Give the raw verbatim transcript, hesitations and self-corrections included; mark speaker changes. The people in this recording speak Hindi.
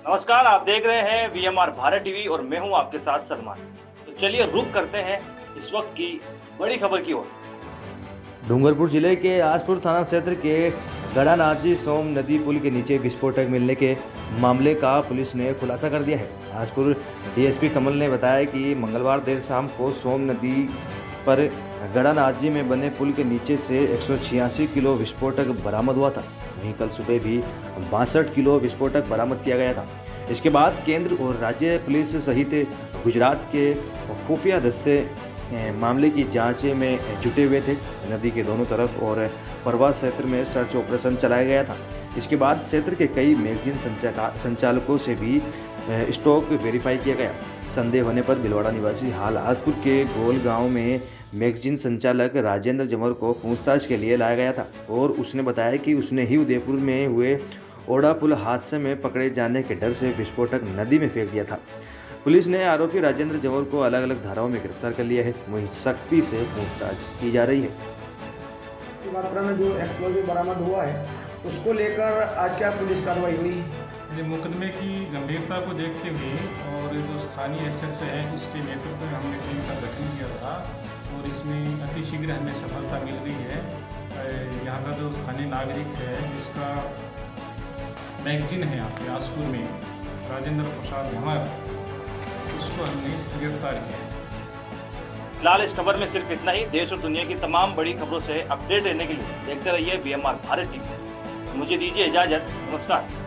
Speaker 1: नमस्कार, आप देख रहे हैं वीएमआर भारत टीवी और मैं हूं आपके साथ सलमान। तो चलिए रुक करते हैं इस वक्त की बड़ी खबर की ओर।
Speaker 2: डूंगरपुर जिले के आसपुर थाना क्षेत्र के गड़ानाजी सोम नदी पुल के नीचे विस्फोटक मिलने के मामले का पुलिस ने खुलासा कर दिया है। आसपुर डीएसपी कमल ने बताया कि मंगलवार देर शाम को सोम नदी पर गड़ानाजी में बने पुल के नीचे से एक सौ छियासी किलो विस्फोटक बरामद हुआ था। वहीं कल सुबह भी बासठ किलो विस्फोटक बरामद किया गया था। इसके बाद केंद्र और राज्य पुलिस सहित गुजरात के खुफिया दस्ते मामले की जांच में जुटे हुए थे। नदी के दोनों तरफ और प्रवास क्षेत्र में सर्च ऑपरेशन चलाया गया था। इसके बाद क्षेत्र के कई मैगजीन संचालकों से भी स्टॉक वेरीफाई किया गया। संदेह होने पर भिलवाड़ा निवासी हाल आसपुर के गोल गांव में मैगजीन संचालक राजेंद्र जमर को पूछताछ के लिए लाया गया था और उसने बताया कि उसने ही उदयपुर में हुए ओड़ा पुल हादसे में पकड़े जाने के डर से विस्फोटक नदी में फेंक दिया था। पुलिस ने आरोपी राजेंद्र जमर को अलग अलग धाराओं में गिरफ्तार कर लिया है। वहीं सख्ती से पूछताछ की जा रही है।
Speaker 3: मात्रा में जो एक्सप्लोजिव बरामद हुआ है उसको लेकर आज क्या पुलिस कार्रवाई हुई?
Speaker 4: ये मुकदमे की गंभीरता को देखते हुए और जो स्थानीय एस एच ओ है उसके नेतृत्व में हमने टीम का गठन किया था और इसमें अतिशीघ्र हमें सफलता मिल गई है। यहाँ का जो स्थानीय नागरिक है जिसका मैगजीन है यहाँ पे आसपुर में राजेंद्र प्रसाद झमर, उसको हमने गिरफ्तार किया है।
Speaker 1: फिलहाल इस खबर में सिर्फ इतना ही। देश और दुनिया की तमाम बड़ी खबरों से अपडेट रहने के लिए देखते रहिए वीएमआर भारत टीवी। मुझे दीजिए इजाजत। नमस्कार।